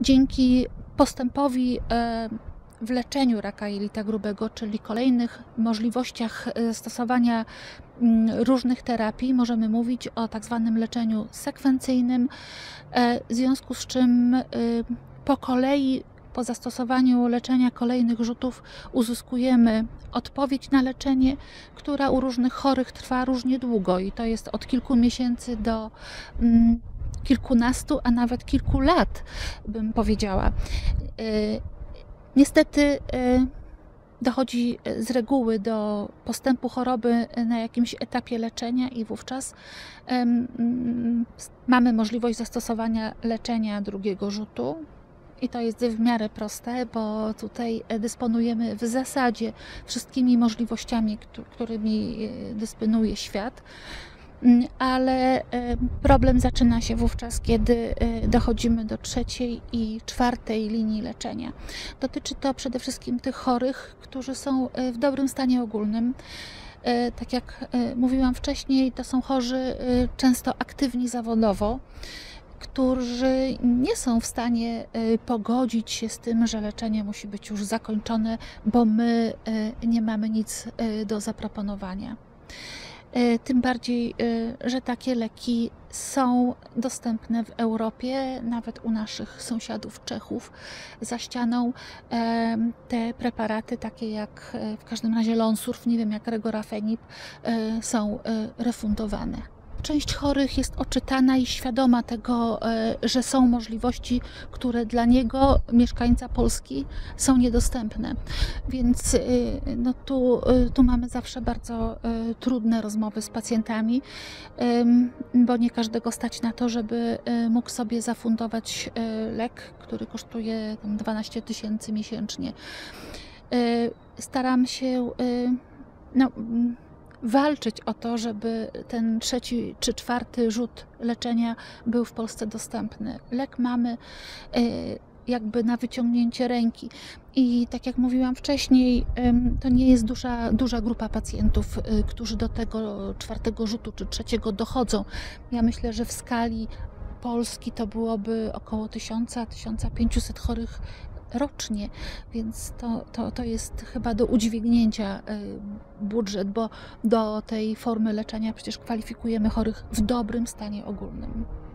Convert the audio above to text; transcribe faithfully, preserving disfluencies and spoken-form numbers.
dzięki postępowi w leczeniu raka jelita grubego, czyli kolejnych możliwościach stosowania różnych terapii, możemy mówić o tak zwanym leczeniu sekwencyjnym, w związku z czym po kolei, po zastosowaniu leczenia kolejnych rzutów uzyskujemy odpowiedź na leczenie, która u różnych chorych trwa różnie długo i to jest od kilku miesięcy do mm, kilkunastu, a nawet kilku lat, bym powiedziała. Niestety dochodzi z reguły do postępu choroby na jakimś etapie leczenia i wówczas um, mamy możliwość zastosowania leczenia drugiego rzutu. I to jest w miarę proste, bo tutaj dysponujemy w zasadzie wszystkimi możliwościami, którymi dysponuje świat. Ale problem zaczyna się wówczas, kiedy dochodzimy do trzeciej i czwartej linii leczenia. Dotyczy to przede wszystkim tych chorych, którzy są w dobrym stanie ogólnym. Tak jak mówiłam wcześniej, to są chorzy często aktywni zawodowo, którzy nie są w stanie pogodzić się z tym, że leczenie musi być już zakończone, bo my nie mamy nic do zaproponowania. Tym bardziej, że takie leki są dostępne w Europie, nawet u naszych sąsiadów Czechów za ścianą. Te preparaty, takie jak w każdym razie Lonsurf, nie wiem jak Regorafenib, są refundowane. Część chorych jest oczytana i świadoma tego, że są możliwości, które dla niego, mieszkańca Polski, są niedostępne. Więc no tu, tu mamy zawsze bardzo trudne rozmowy z pacjentami, bo nie każdego stać na to, żeby mógł sobie zafundować lek, który kosztuje dwanaście tysięcy miesięcznie. Staram się no, walczyć o to, żeby ten trzeci czy czwarty rzut leczenia był w Polsce dostępny. Lek mamy jakby na wyciągnięcie ręki i tak jak mówiłam wcześniej, to nie jest duża, duża grupa pacjentów, którzy do tego czwartego rzutu czy trzeciego dochodzą. Ja myślę, że w skali Polski to byłoby około tysiąc do tysiąca pięciuset chorych rocznie, więc to, to, to jest chyba do udźwignięcia budżet, bo do tej formy leczenia przecież kwalifikujemy chorych w dobrym stanie ogólnym.